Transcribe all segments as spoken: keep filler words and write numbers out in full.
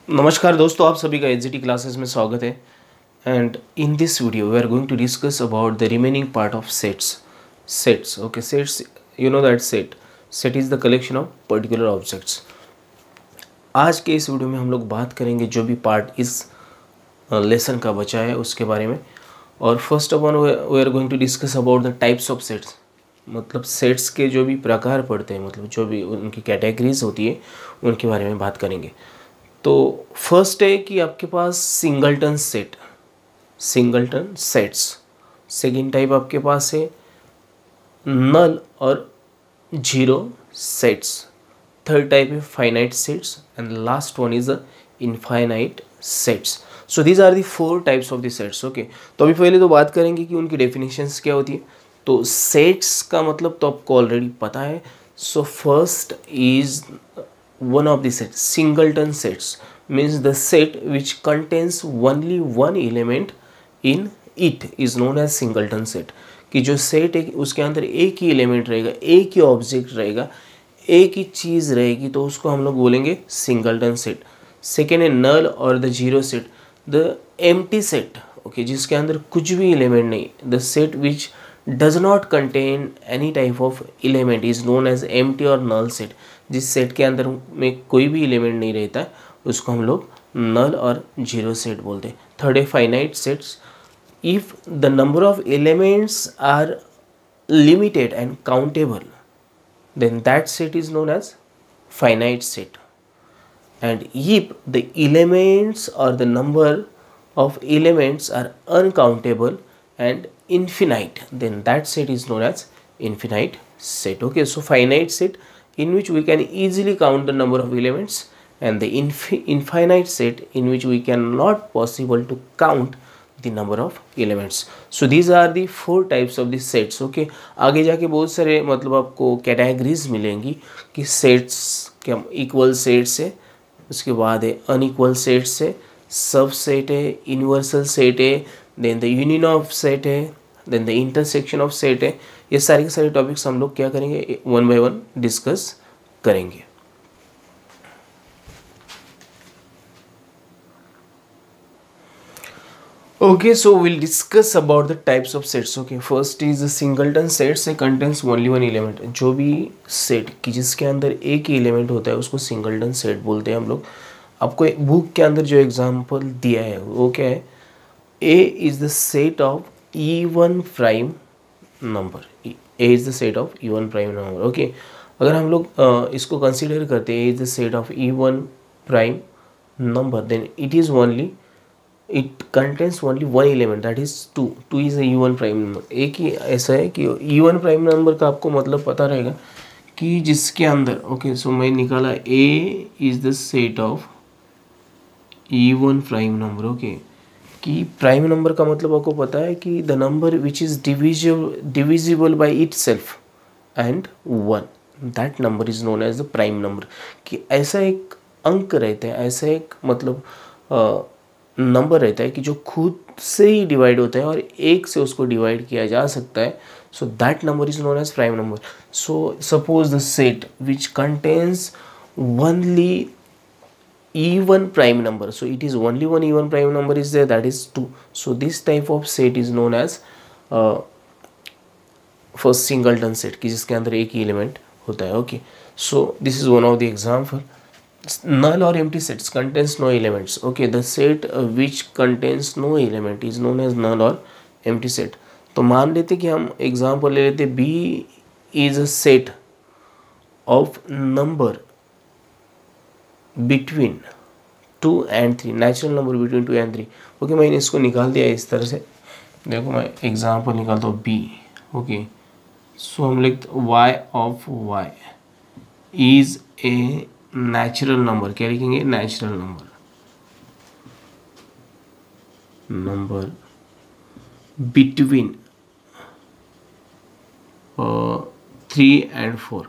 नमस्कार दोस्तों, आप सभी का एस जी टी क्लासेस में स्वागत है। And in this video we are going to discuss about the remaining part of sets sets okay sets you know that set set is the collection of particular objects. आज के इस video में हम लोग बात करेंगे जो भी पार्ट इस लेसन का बचा है उसके बारे में। और first of all we are going to discuss about the types of sets, मतलब सेट्स के जो भी प्रकार पड़ते हैं, मतलब जो भी उनकी कैटेगरीज होती है उनके बारे में बात करेंगे। तो फर्स्ट है कि आपके पास singleton set, singleton sets. Second type आपके पास है नल और जीरो सेट्स। थर्ड टाइप है finite sets and last one is the infinite sets. So these are the four types of the sets. Okay, तो अभी पहले तो बात करेंगे कि उनकी डेफिनेशंस क्या होती है। तो सेट्स का मतलब तो आपको ऑलरेडी पता है। So first is one of the sets, singleton sets means the set which contains only one element in it is known as singleton set। कि जो सेट है उसके अंदर एक ही एलिमेंट रहेगा, एक ही ऑब्जेक्ट रहेगा, एक ही चीज़ रहेगी, तो उसको हम लोग बोलेंगे सिंगलटन सेट। सेकेंड है नल और the zero set, the empty set. Okay, जिसके अंदर कुछ भी एलिमेंट नहीं, the set which does not contain any type of element is known as empty or null set। जिस सेट के अंदर में कोई भी एलिमेंट नहीं रहता है उसको हम लोग नल और जीरो सेट बोलते हैं। थर्ड है finite sets, if the number of elements are limited and countable then that set is known as finite set. And if the elements और the number of elements are uncountable and infinite then that set is known as infinite set। Okay, so finite set in which we can easily count the number of elements and the infi infinite set in which we cannot possible to count the number of elements। so these are the four types of the sets। okay, आगे जाके बहुत सारे मतलब आपको categories मिलेंगी कि sets क्या equal sets है, उसके बाद है अनइक्वल सेट्स है, सब सेट है, यूनिवर्सल सेट है, then the union of set है, then the intersection of set है। ये सारे के सारे टॉपिक्स हम लोग क्या करेंगे, वन बाय वन डिस्कस करेंगे। Okay, so will discuss about the types of sets. Okay, first is the singleton sets contains only one element. जो भी सेट कि जिसके अंदर एक ही एलिमेंट होता है उसको सिंगलटन सेट बोलते हैं हम लोग। आपको एक बुक के अंदर जो एग्जांपल दिया है वो क्या है, A is the set of even prime number. A is the set of even prime number. Okay, अगर हम लोग uh, इसको कंसीडर करते हैं A is the set of even prime number then it is only it contains only one element that is two. Two is even prime number. एक ही ऐसा है कि ई वन प्राइम नंबर का आपको मतलब पता रहेगा कि जिसके अंदर ओके सो मैं निकाला A is the set of even prime number. Okay, कि प्राइम नंबर का मतलब आपको पता है कि the number which is divisible divisible by itself and one, that number is known as the prime number. कि ऐसा एक अंक रहता है, ऐसा एक मतलब नंबर रहता है कि जो खुद से ही डिवाइड होता है और एक से उसको डिवाइड किया जा सकता है। So that number is known as prime number. So suppose the set which contains only even prime number, so it is only one even prime number is there, that is two। so this type of set is known as uh, first singleton set कि जिसके अंदर एक ही element होता है। Okay, so this is one of the example. null or empty sets contains no elements। okay, the set uh, which contains no element is known as null or empty set। तो मान लेते कि हम example ले लेते B is a set of number between two and three, natural number between two and three. Okay, मैंने इसको निकाल दिया इस तरह से। देखो मैं एग्जाम्पल निकालता हूँ बी। ओके, सो हम लिखते Y of Y is a natural number. क्या लिखेंगे, natural number number between three and four.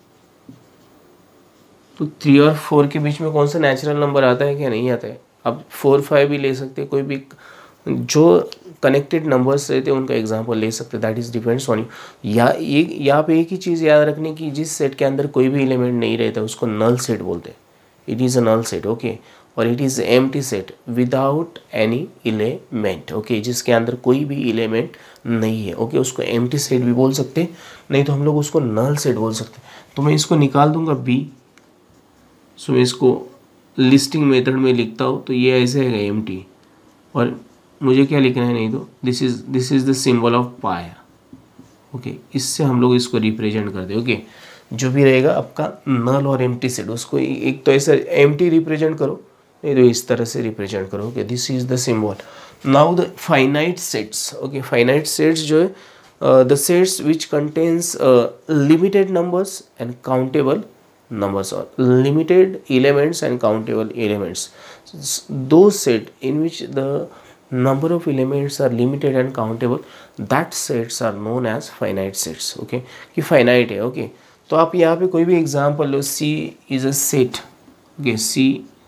तो थ्री और फोर के बीच में कौन सा नेचुरल नंबर आता है, क्या नहीं आता है। अब फोर फाइव भी ले सकते हैं, कोई भी जो कनेक्टेड नंबर्स रहते हैं उनका एग्जांपल ले सकते हैं, that is depends on you. या ये यहाँ पे एक ही चीज़ याद रखने की, जिस सेट के अंदर कोई भी एलिमेंट नहीं रहता उसको नल सेट बोलते हैं। it is a null set, okay, और it is empty set without any element, okay, जिसके अंदर कोई भी element नहीं है, okay, उसको empty set भी बोल सकते हैं, नहीं तो हम लोग उसको null set बोल सकते हैं। तो मैं इसको निकाल दूंगा b, सो मैं इसको लिस्टिंग मेथड में लिखता हूँ तो ये ऐसे है empty, और मुझे क्या लिखना है, नहीं तो this is this is the symbol of पाया, ओके, इससे हम लोग इसको रिप्रेजेंट करते हैं, ओके, जो भी रहेगा आपका नल और एम्प्टी सेट, उसको एक तो ऐसा एम्प्टी रिप्रेजेंट करो, नहीं तो इस तरह से रिप्रेजेंट करो, okay, this is the symbol. Now the finite sets, okay, finite sets जो है the sets which contains limited numbers and countable numbers, or limited elements and countable elements, those set in which the number of elements are limited and countable, that sets are known as finite sets, okay, कि finite है, okay, तो आप यहाँ पे कोई भी example लो, C is a set, okay, C,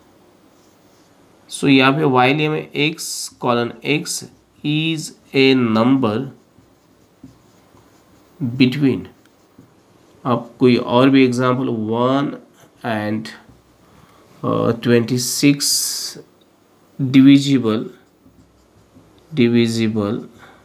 so यहाँ पे while में x colon x is a number between, आप कोई और भी example one and twenty six divisible divisible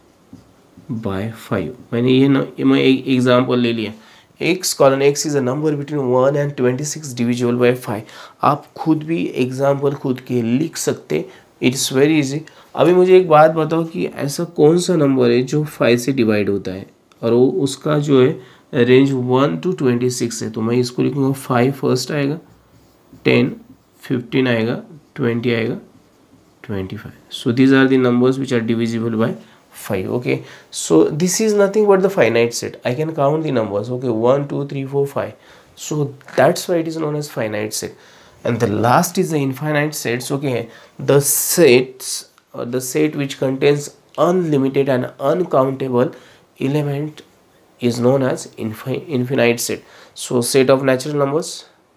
by five, मैंने ये ना मैं एक एग्जाम्पल ले लिया, X colon x is a number between one and twenty six divisible by five, आप खुद भी एग्जाम्पल खुद के लिख सकते, इट्स वेरी इजी। अभी मुझे एक बात बताओ कि ऐसा कौन सा नंबर है जो फाइव से डिवाइड होता है और वो उसका जो है range one to twenty six है, तो मैं इसको लिखूँगा फाइव फर्स्ट आएगा, टेन, फिफ्टीन आएगा, ट्वेंटी आएगा, twenty five, so these are the numbers which are divisible by five, okay, so this is nothing but the finite set, I can count the numbers, okay, one two three four five, so that's why it is known as finite set. And the last is the infinite sets, okay, the sets or the set which contains unlimited and uncountable element is known as infi infinite set. So set of natural numbers,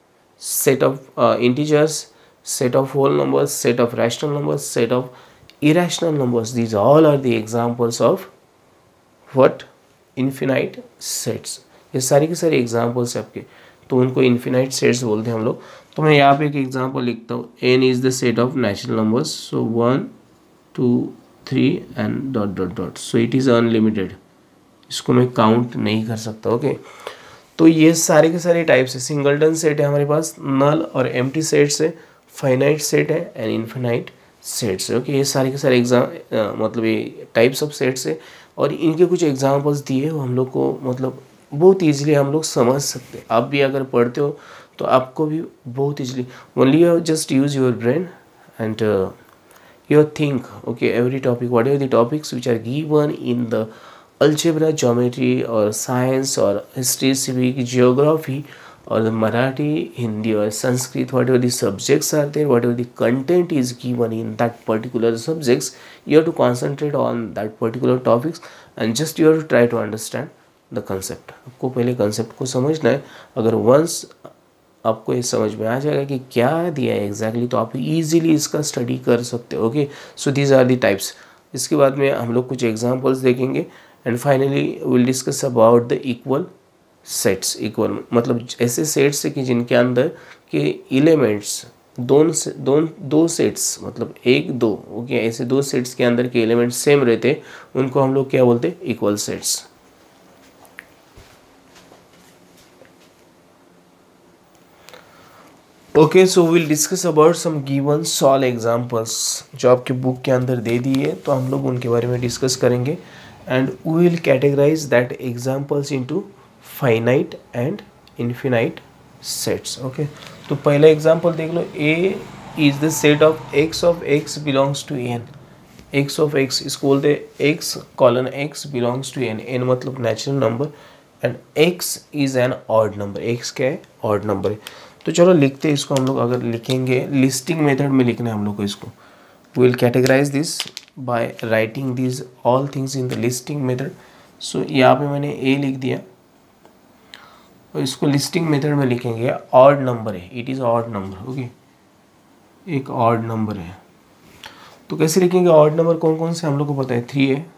set of uh, integers, set of whole numbers, set of rational numbers, set of irrational numbers, these all are the examples of what? Infinite sets. ये सारी के सारे examples है आपके, तो उनको infinite sets बोलते हैं हम लोग। तो मैं यहाँ पे एक एग्जाम्पल लिखता हूँ, N is the set of natural numbers, so one two three and dot dot dot, so it is unlimited, इसको मैं काउंट नहीं कर सकता, ओके। तो ये सारे के सारे टाइप्स है, सिंगलटन सेट है हमारे पास, नल और एम्प्टी सेट्स है, फाइनाइट सेट है एंड इन्फिनाइट सेट्स है, ओके। ये सारे के सारे एग्जाम मतलब ये टाइप्स ऑफ सेट्स है और इनके कुछ एग्जाम्पल्स दिए वो हम लोग को मतलब बहुत ईजिली हम लोग समझ सकते हैं। आप भी अगर पढ़ते हो तो आपको भी बहुत easily, only you just use your brain and your think, okay, every topic whatever the topics which are given in the algebra, geometry or science or history, civic, geography or the Marathi, Hindi or Sanskrit, whatever the subjects are there, whatever the content is given in that particular subjects, you have to concentrate on that particular topics and just you have to try to understand the concept. आपको पहले concept को समझना है, अगर once आपको ये समझ में आ जाएगा कि क्या दिया है एग्जैक्टली exactly, तो आप इजीली इसका स्टडी कर सकते हो, okay. So these are the types. इसके बाद में हम लोग कुछ एग्जांपल्स देखेंगे and finally will discuss about the equal sets. Equal मतलब ऐसे सेट्स है कि जिनके अंदर के एलिमेंट्स दोन से दोन दो सेट्स मतलब एक दो, ओके, ऐसे दो सेट्स के अंदर के एलिमेंट्स सेम रहते हैं, उनको हम लोग क्या बोलते हैं? Equal sets. Okay, so will discuss about some given solve examples जो आपके बुक के अंदर दे दी है, तो हम लोग उनके बारे में डिस्कस करेंगे and we will categorize that examples into finite and infinite sets, okay. तो पहला एग्जांपल देख लो, A is the set of X of X belongs to N. X of X इसको बोलते हैं X colon x belongs to N. N मतलब natural number and X is an odd number. X क्या है? Odd number है। तो चलो लिखते हैं इसको हम लोग। अगर लिखेंगे लिस्टिंग मेथड में लिखना है हम लोग को इसको। We will categorize this by writing this all things in the listing method. So यहाँ पे मैंने ए लिख दिया और इसको लिस्टिंग मेथड में लिखेंगे। ऑड नंबर है, it is odd number, okay, एक ऑड नंबर है। तो कैसे लिखेंगे ऑड नंबर? कौन कौन से हम लोग को पता है? थ्री है,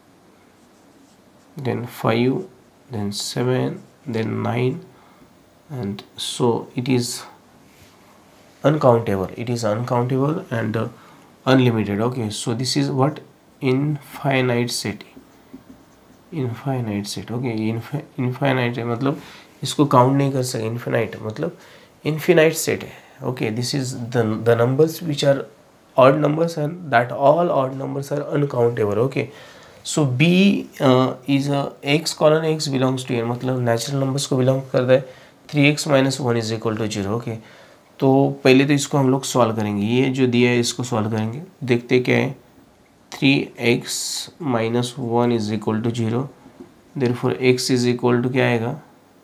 then five, then seven, then nine, and so it is uncountable, it is uncountable and uh, unlimited. Okay, so this is what infinite set, infinite set. Okay, infinite है मतलब इसको काउंट नहीं कर सके. इन्फिनाइट मतलब infinite set है. Okay, this is the the numbers which are odd numbers and that all odd numbers are uncountable. Okay, so B is X colon x belongs to N, मतलब natural numbers को belong करता है. Three x minus one is equal to zero. Okay, तो पहले तो इसको हम लोग सॉल्व करेंगे. ये जो दिया है इसको सॉल्व करेंगे. देखते क्या है. Three x minus one is equal to zero. Therefore X is equal to क्या आएगा,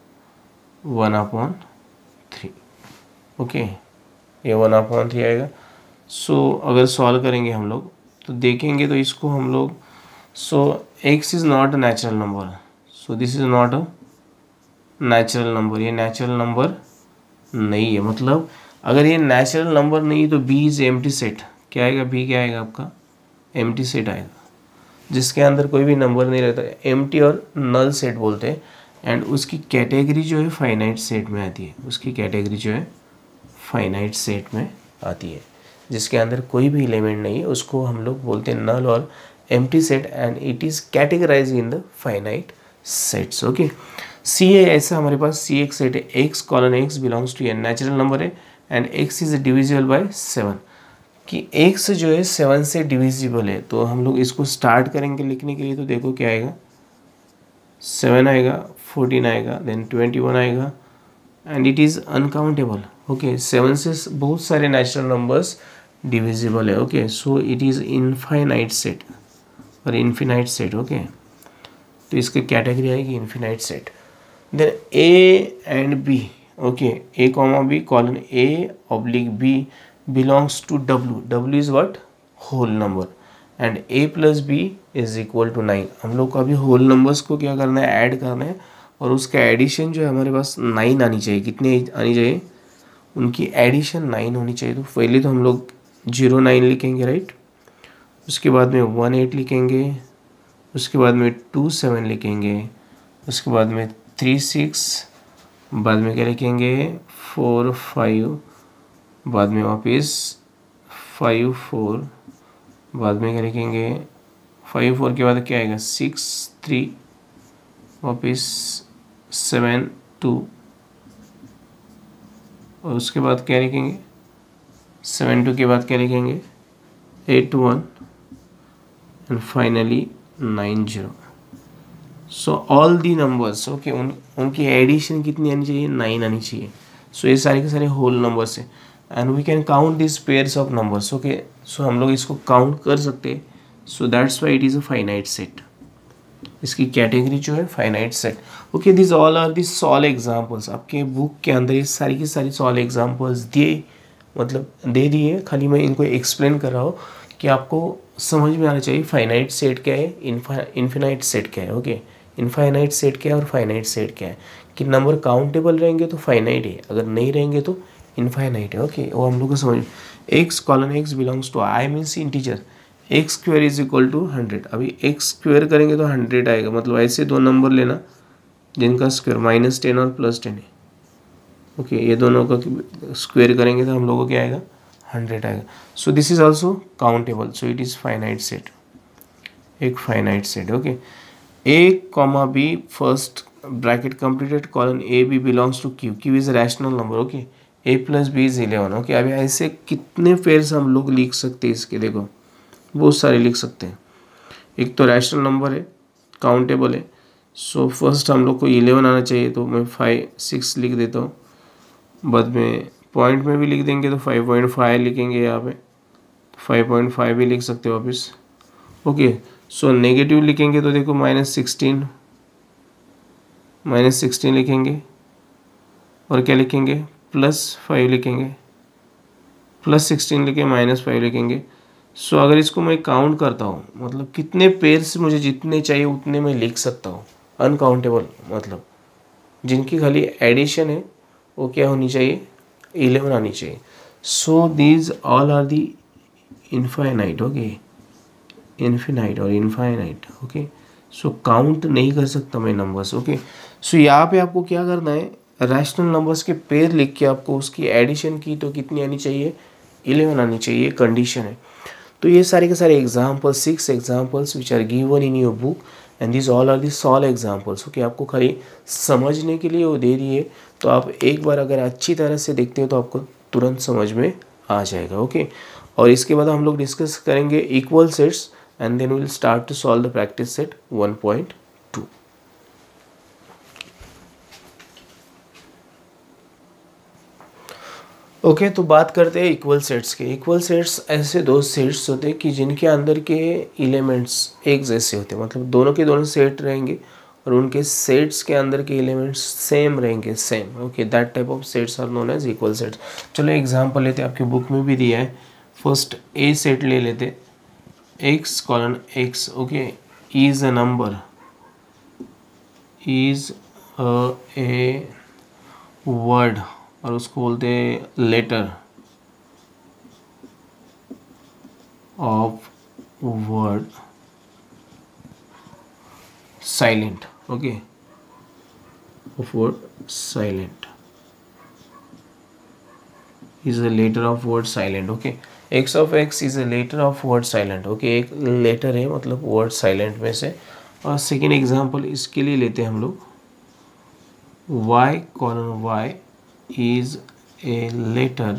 वन अपॉन थ्री. ओके, ये वन अपॉन थ्री आएगा. सो so, अगर सॉल्व करेंगे हम लोग तो देखेंगे तो इसको हम लोग, so X is not a natural number. So this is not a natural number. ये नेचुरल नंबर नहीं है. मतलब अगर ये नेचुरल नंबर नहीं है तो बी इज़ एम्प्टी सेट. क्या आएगा, बी क्या आएगा आपका, एम्प्टी सेट आएगा, जिसके अंदर कोई भी नंबर नहीं रहता. एम्प्टी और नल सेट बोलते हैं. एंड उसकी कैटेगरी जो है फाइनाइट सेट में आती है. उसकी कैटेगरी जो है फाइनाइट सेट में आती है, जिसके अंदर कोई भी एलिमेंट नहीं है. उसको हम लोग बोलते हैं नल और empty set and it is categorize in the finite sets. Okay, C है ऐसा हमारे पास. सी एक सेट है. X colon x belongs to N, natural number है and X is divisible by seven. कि एक्स जो है सेवन से डिविजिबल है. तो हम लोग इसको स्टार्ट करेंगे लिखने के लिए. तो देखो क्या आएगा, सेवन आएगा, फोर्टीन आएगा, देन ट्वेंटी वन आएगा and it is uncountable. Okay, seven से बहुत सारे नेचुरल नंबर्स डिविजिबल है. Okay, so it is infinite set और इन्फिनाइट सेट. ओके, तो इसकी कैटेगरी आएगी infinite set. Then A and B. Okay, A comma B colon A oblique B belongs to W. W is what? whole number and A plus B is equal to nine. हम लोग को अभी whole numbers को क्या करना है, add करना है. और उसका एडिशन जो है हमारे पास नाइन आनी चाहिए. कितनी आनी चाहिए, उनकी एडिशन नाइन होनी चाहिए. तो पहले तो हम लोग जीरो नाइन लिखेंगे, राइट. उसके बाद में वन एट लिखेंगे. उसके बाद में टू सेवन लिखेंगे. उसके बाद में थ्री सिक्स. बाद में क्या लिखेंगे, फोर फाइव. बाद में वापस फाइव फोर. बाद में क्या लिखेंगे, फाइव फोर के बाद क्या आएगा, सिक्स थ्री. वापस सेवन टू. और उसके बाद क्या लिखेंगे, सेवन टू के बाद क्या लिखेंगे, eight one and finally nine zero. So all the numbers. Okay, उन उनकी एडिशन कितनी आनी चाहिए, नाइन आनी चाहिए. सो so, ये सारे के सारे होल नंबर्स है and we can count this pairs of numbers. Okay, so हम लोग इसको काउंट कर सकते हैं. So that's why it is a finite set. इसकी कैटेगरी जो है finite set. Okay, this all are this solve examples. आपके बुक के अंदर ये सारी की सारी सॉल्व एग्जांपल्स दिए, मतलब दे दिए. खाली मैं इनको एक्सप्लेन कर रहा हूँ कि आपको समझ में आना चाहिए फाइनाइट सेट क्या है, इनफाइनाइट सेट क्या है. ओके, इनफाइनाइट सेट क्या है और फाइनाइट सेट क्या है. कि नंबर काउंटेबल रहेंगे तो फाइनाइट है, अगर नहीं रहेंगे तो इनफाइनाइट है. ओके, वो हम लोग को समझ. X colon x belongs to I means integer. X square is equal to hundred. अभी एक्स स्क्वेयर करेंगे तो हंड्रेड आएगा. मतलब ऐसे दो नंबर लेना जिनका स्क्वेयर माइनस टेन और प्लस टेन है. ओके, ये दोनों का स्क्वेयर करेंगे तो हम लोगों को क्या आएगा, हंड्रेड आएगा. So this is also countable. So it is finite set, एक finite set. Okay, A comma b first bracket completed colon a b belongs to Q. Q is rational number. Okay, a plus b is eleven. Okay, अभी ऐसे कितने pairs हम लोग लिख सकते हैं इसके, देखो बहुत सारे लिख सकते हैं. एक तो रैशनल नंबर है, काउंटेबल है. सो फर्स्ट हम लोग को इलेवन आना चाहिए. तो मैं फाइव सिक्स लिख देता हूँ. बाद में पॉइंट में भी लिख देंगे तो फाइव पॉइंट फाइव लिखेंगे. यहाँ पे फाइव पॉइंट फाइव भी लिख सकते हो वापस. ओके, सो नेगेटिव लिखेंगे तो देखो माइनस सिक्सटीन माइनस सिक्सटीन लिखेंगे. और क्या लिखेंगे, प्लस फाइव लिखेंगे. प्लस सिक्सटीन लिखे माइनस फाइव लिखेंगे. सो so, अगर इसको मैं काउंट करता हूँ, मतलब कितने पेयर्स मुझे जितने चाहिए उतने मैं लिख सकता हूँ. अनकाउंटेबल मतलब जिनकी खाली एडिशन है वो क्या होनी चाहिए, इलेवन आनी चाहिए. So these all are the infinite. Okay, infinite और इनफाइनाइट. ओके, सो काउंट नहीं कर सकता मैं नंबर्स. ओके, सो यहाँ पे आपको क्या करना है, रैशनल नंबर्स के पेयर लिख के आपको उसकी एडिशन की तो कितनी आनी चाहिए, इलेवन आनी चाहिए, कंडीशन है। तो ये सारे के सारे examples, six examples which are given in your book and this all are the solve examples. Okay, आपको खाली समझने के लिए वो दे दिए, तो आप एक बार अगर अच्छी तरह से देखते हो तो आपको तुरंत समझ में आ जाएगा। Okay okay? और इसके बाद हम लोग डिस्कस करेंगे equal sets and then will start to solve the practice set one point two. Okay okay, तो बात करते हैं इक्वल सेट्स के। इक्वल सेट्स ऐसे दो सेट्स होते हैं कि जिनके अंदर के एलिमेंट्स एक जैसे होते हैं, मतलब दोनों के दोनों सेट रहेंगे और उनके सेट्स के अंदर के एलिमेंट्स सेम रहेंगे, same. Okay, that type of sets are known as equal sets. चलो एग्जांपल लेते हैं, आपके बुक में भी दिया है। फर्स्ट ए सेट ले लेते, x colon x, okay, is a number, is a word, और उसको बोलते हैं letter of word silent. Okay, of word silent is a letter of word silent. Okay, x of x is a letter of word silent. Okay, एक letter है मतलब word silent में से। और सेकेंड एग्जांपल इसके लिए लेते हैं हम लोग, y colon y is a letter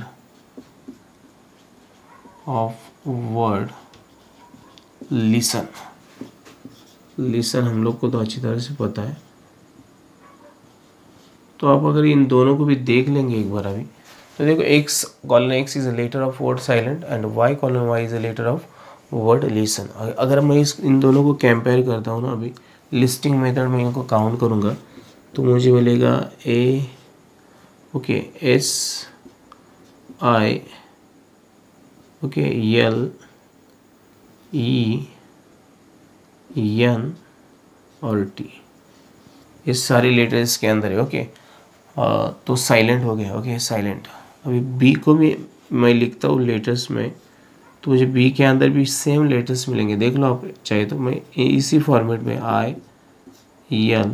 of word listen। listen हम लोग को तो अच्छी तरह से पता है, तो आप अगर इन दोनों को भी देख लेंगे एक बार अभी, तो देखो x colon x is a letter of word silent and y colon y is a letter of word listen। अगर मैं इस इन दोनों को कंपेयर करता हूँ ना, अभी लिस्टिंग मेथड में इनको काउंट करूँगा तो मुझे मिलेगा a, okay, S I, okay, L E N और टी, ये सारी लेटर्स के अंदर है। ओके, तो साइलेंट हो गया। Okay, silent. अभी बी को भी मैं लिखता हूँ लेटर्स में, तो मुझे बी के अंदर भी सेम लेटर्स मिलेंगे, देख लो आप चाहे तो। मैं इसी फॉर्मेट में I L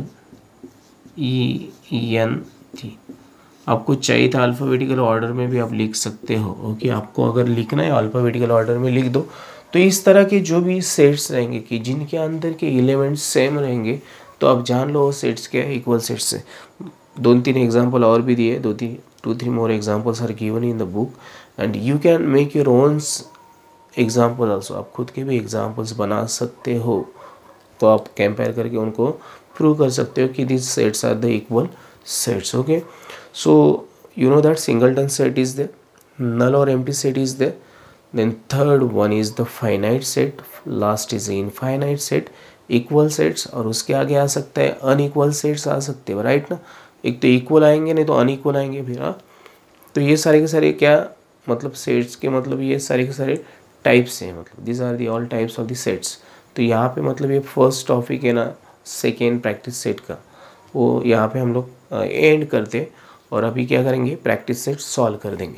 E N T, आपको चाहिए था अल्फ़ाबेटिकल ऑर्डर में भी आप लिख सकते हो। ओके, आपको अगर लिखना है अल्फ़ाबेटिकल ऑर्डर में लिख दो। तो इस तरह के जो भी सेट्स रहेंगे कि जिनके अंदर के एलिमेंट्स सेम रहेंगे, तो आप जान लो वो सेट्स क्या है, इक्वल सेट्स से। दो तीन एग्जांपल और भी दिए, दो तीन two three more examples are given in the book and you can make your own example also. आप खुद के भी एग्जांपल्स बना सकते हो, तो आप कंपेयर करके उनको प्रूव कर सकते हो कि this sets are the equal sets. Okay, so you know that singleton set is there, null or empty set is there, then third one is the finite set, last is the infinite set, equal sets, और उसके आगे आ सकता है unequal sets आ सकते हैं, right ना। एक तो इक्वल आएंगे, नहीं तो अनइक्वल आएंगे फिर। हाँ, तो ये सारे के सारे क्या मतलब सेट्स के, मतलब ये सारे के सारे टाइप्स हैं, मतलब this are the all types of the sets. तो यहाँ पे मतलब ये फर्स्ट टॉपिक है ना सेकेंड प्रैक्टिस सेट का, वो यहाँ पे हम लोग एंड करते, और अभी क्या करेंगे, प्रैक्टिस सेट सॉल्व कर देंगे।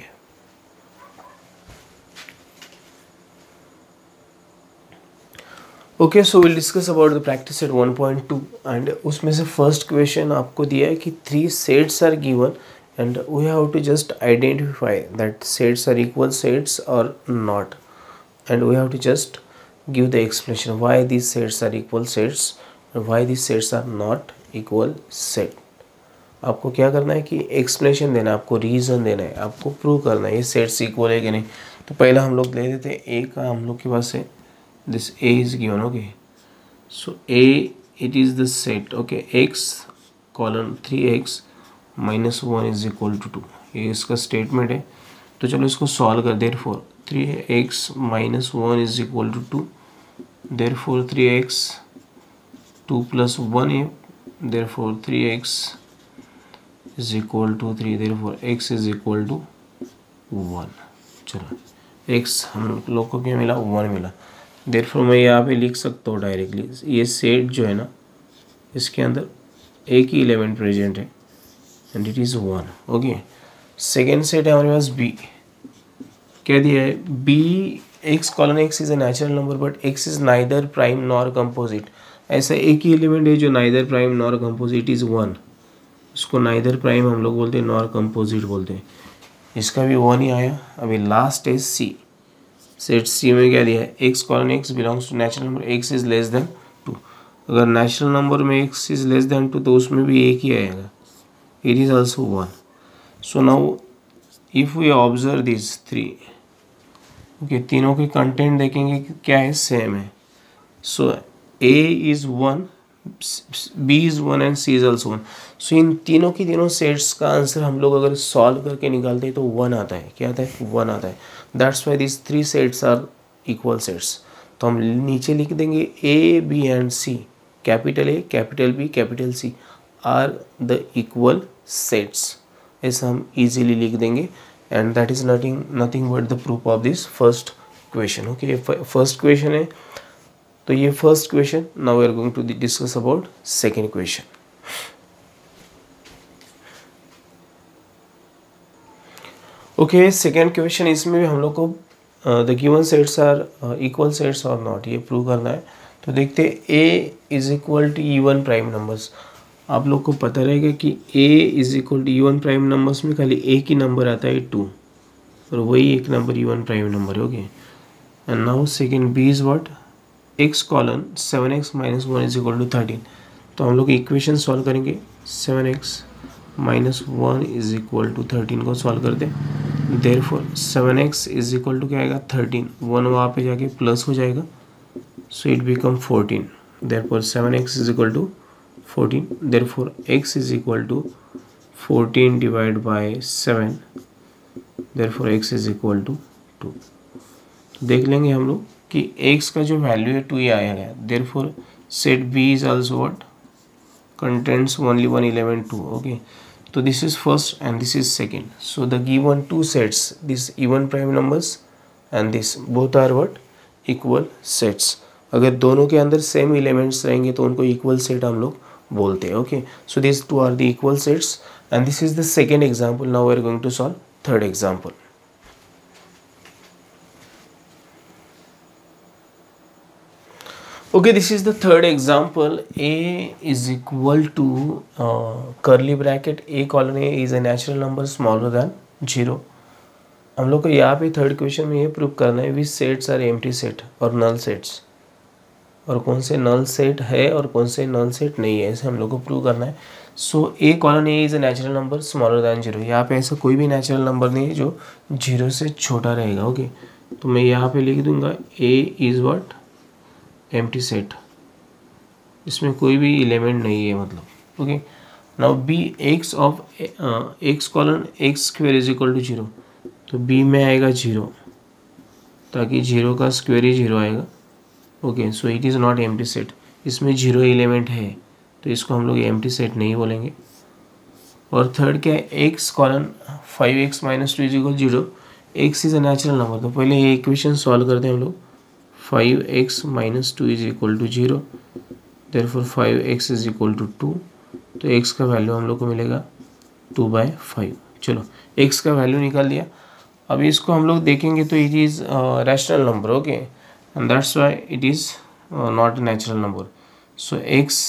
Okay, so will discuss about the practice set one point two and उसमें से फर्स्ट क्वेश्चन आपको दिया है कि three sets are given and we have to just identify that sets are equal sets और not, and we have to just give the explanation why these sets are equal sets and why these sets are not equal set. आपको क्या करना है कि explanation देना है, आपको reason देना है, आपको प्रूव करना है ये सेट्स इक्वल है कि नहीं। तो पहला हम लोग ले लेते हैं ए का, हम लोग के पास है this a is given. Okay, so a it is the set, okay, x colon three x minus one is equal to two, ये इसका स्टेटमेंट है। तो चलो इसको सॉल्व कर, therefore three x minus one is equal to two, therefore three x two plus one है, therefore three x is equal to three, therefore x is equal to one. चलो x हम लोग को क्या मिला, one मिला, therefore मैं यहाँ पे लिख सकता हूँ डायरेक्टली, ये सेट जो है ना इसके अंदर एक ही एलिमेंट प्रेजेंट है and it is one. Okay, second set है हमारे पास b, क्या दिया है b, x colon x is a natural number but x is neither prime nor composite. ऐसा एक ही एलिमेंट है जो neither prime nor composite is one, इसको नाइदर प्राइम हम लोग बोलते हैं, नॉर कंपोजिट बोलते हैं। इसका भी वन ही आया। अभी लास्ट है सी। सेट सी में क्या दिया है, x colon x belongs to natural number x is less than two. अगर नेचुरल नंबर में x is less than two तो उसमें भी एक ही आएगा, it is also one. So now if we observe this three, okay, तीनों के कंटेंट देखेंगे कि क्या है, सेम है। So a is one, b is one and c is also one. So इन तीनों की तीनों सेट्स का आंसर हम लोग अगर सॉल्व करके निकालते हैं तो वन आता है। क्या आता है, वन आता है। That's why this three sets are equal sets. तो हम नीचे लिख देंगे A B and C, capital A capital B capital C are the equal sets. ऐसा हम इजीली लिख देंगे and that is nothing nothing but the proof of this first question. Okay, ये फर्स्ट क्वेश्चन है। तो ये first question. Now we are going to discuss about second question. Okay, second question, इसमें भी हम लोग को the given sets are equal sets और नॉट, ये प्रूव करना है। तो देखते हैं a is equal to even prime numbers. आप लोग को पता रहेगा कि a is equal to even prime numbers में खाली एक ही नंबर आता है टू, और वही एक नंबर इवन प्राइम नंबर है। Okay, and now second b is what, x colon seven x minus one is equal to thirteen. तो हम लोग इक्वेशन सॉल्व करेंगे, seven x minus one is equal to thirteen को solve करते हैं। Therefore seven x is equal to क्या आएगा, thirteen, one वहाँ पे जाके प्लस हो जाएगा, so it become fourteen. Therefore seven x is equal to fourteen. Therefore x is equal to fourteen divide by seven. Therefore x is equal to two. देख लेंगे हम लोग कि x का जो वैल्यू है टू ही आया है। Therefore set b is also what, contents only one eleven two. Okay, तो this is first and this is second. So the given two sets, this even prime numbers and this both are what, equal sets. अगर दोनों के अंदर same elements रहेंगे तो उनको equal set हम लोग बोलते हैं। Okay, so this two are the equal sets and this is the second example. Now we are going to solve third example. Okay, this is the third example. A is equal to uh, curly bracket A colon A is a natural number smaller than zero. हम लोग को यहाँ पे third question में ये prove करना है which sets are empty set और null sets, और कौन से null set है और कौन से null set नहीं है, ऐसे हम लोग को प्रूव करना है। सो A colon A is a natural number smaller than zero. यहाँ पे ऐसा कोई भी नेचुरल नंबर नहीं है जो जीरो से छोटा रहेगा। Okay okay? तो मैं यहाँ पे लिख दूंगा A is what, empty set, इसमें कोई भी एलिमेंट नहीं है मतलब। Okay, now b x of x colon x square is equal to zero. तो बी में आएगा जीरो, ताकि जीरो का स्क्वेयर ही जीरो आएगा। Okay, so it is not empty set, इसमें जीरो एलिमेंट है तो इसको हम लोग एम्प्टी सेट नहीं बोलेंगे। और थर्ड क्या है, x colon five x minus two is equal zero. X is a natural number, तो पहले ये इक्वेशन सॉल्व करते हैं हम लोग। Five x minus two is equal to zero, therefore five x is equal to two. तो x का value हम लोग को मिलेगा टू बाई फाइव। चलो x का वैल्यू निकाल दिया। अब इसको हम लोग देखेंगे तो it is rational number. Okay, and that's why it is not natural number. So x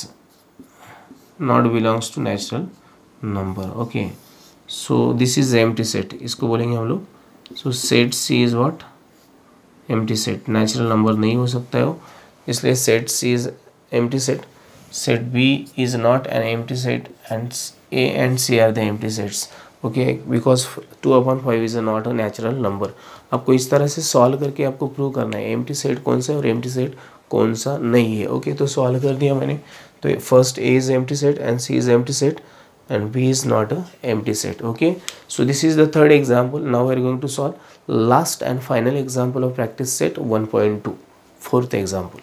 not belongs to natural number. Okay, so this is empty set, इसको बोलेंगे हम लोग। So set C is what, empty set, natural number नहीं हो सकता है वो, इसलिए set C is empty set. Set B is not an empty set and A and C are the empty sets. Okay, because two upon five is not a natural number. आपको इस तरह से सॉल्व करके आपको prove करना है empty set कौन सा है और एम्प्टी सेट कौन सा नहीं है। ओके, तो सॉल्व कर दिया मैंने। तो first A is empty set and C is empty set and B is not a empty set. Okay, so this is the third example. Now we are going to solve last and final example of practice set one point two, fourth example.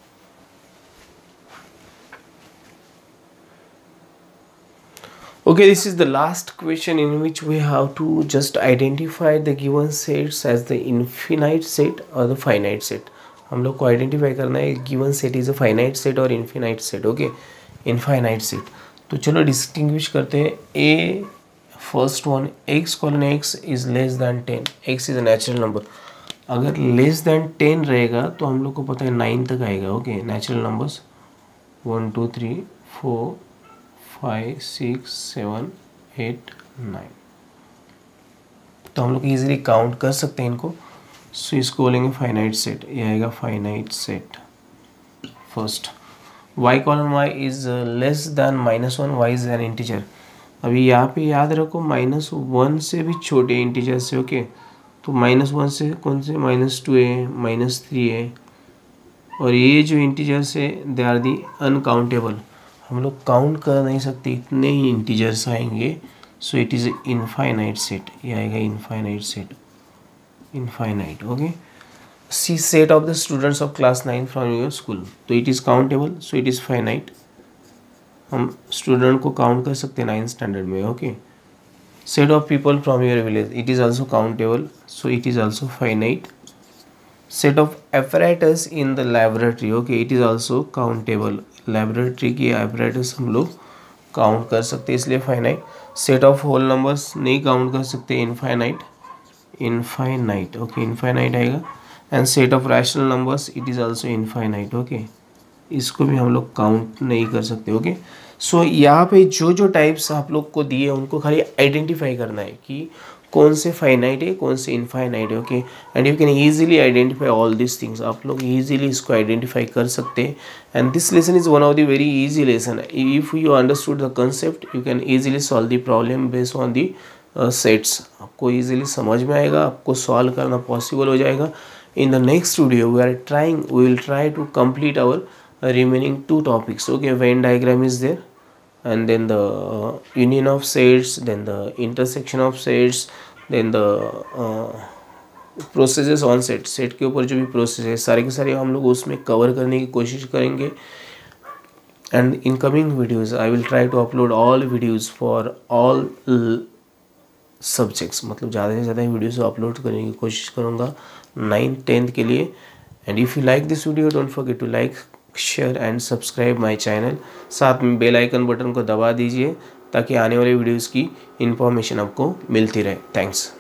Okay, this is the last question in which we have to just identify the given sets as the infinite set or the finite set. हम लोग को identify करना है given set is a finite set और infinite set. Okay, infinite set. तो चलो distinguish करते हैं। A first one, x colon x is less than ten. X is a natural number, अगर लेस दैन टेन रहेगा तो हम लोग को पता है नाइन तक आएगा। Okay, natural numbers one two three four five six seven eight nine. तो हम लोग इजीली काउंट कर सकते हैं इनको। सो इसको बोलेंगे फाइनाइट सेट, ये आएगा finite set. First y colon y is less than minus one, y is an integer. अभी यहाँ पे याद रखो माइनस वन से भी छोटे इंटीजर से, ओके। तो माइनस वन से कौन से, माइनस टू है, माइनस थ्री है, और ये जो इंटीजर्स है दे आर दी अनकाउंटेबल। हम लोग काउंट कर नहीं सकते, इतने ही इंटीजर्स आएंगे। So it is infinite set, ये आएगा infinite set, infinite, okay. See set of the students of class nine from your school, तो it is countable, so it is finite. हम स्टूडेंट को काउंट कर सकते हैं नाइन्थ स्टैंडर्ड में, okay. Set of people from your village, it is also countable, so it is also finite. Set of apparatus in the laboratory, okay, it is also countable. Laboratory की apparatus हम लोग count कर सकते हैं, इसलिए finite. Set of whole numbers नहीं count कर सकते, इनफाइनाइट, इनफाइनाइट, ओके, इनफाइनाइट आएगा। And set of rational numbers, it is also infinite, okay, इसको भी हम लोग काउंट नहीं कर सकते, ओके। सो यहाँ पे जो जो टाइप्स आप लोग को दिए उनको खाली आइडेंटिफाई करना है कि कौन से फाइनाइट है, कौन से इनफाइनाइट है, okay. And you can easily identify all this things, आप लोग ईजिली इसको आइडेंटिफाई कर सकते हैं। And this lesson is one of the very easy lesson. If you understood the concept you can easily solve the problem based on the sets. आपको easily समझ में आएगा, आपको सॉल्व करना पॉसिबल हो जाएगा। In the next video we are trying we will try to complete our remaining two topics, okay. Venn diagram is there, and then the uh, union of sets, then the intersection of sets, then the uh, processes on set, set के ऊपर जो भी process है सारे के सारे हम लोग उसमें कवर करने की कोशिश करेंगे। and in coming videos I will try to upload all videos for all subjects, मतलब ज़्यादा से ज़्यादा वीडियोस अपलोड करने की कोशिश करूँगा नाइन्थ टेंथ के लिए। And if you like this video don't forget to like, share and subscribe my channel. साथ में बेल आइकन बटन को दबा दीजिए ताकि आने वाले वीडियोस की इन्फॉर्मेशन आपको मिलती रहे। थैंक्स।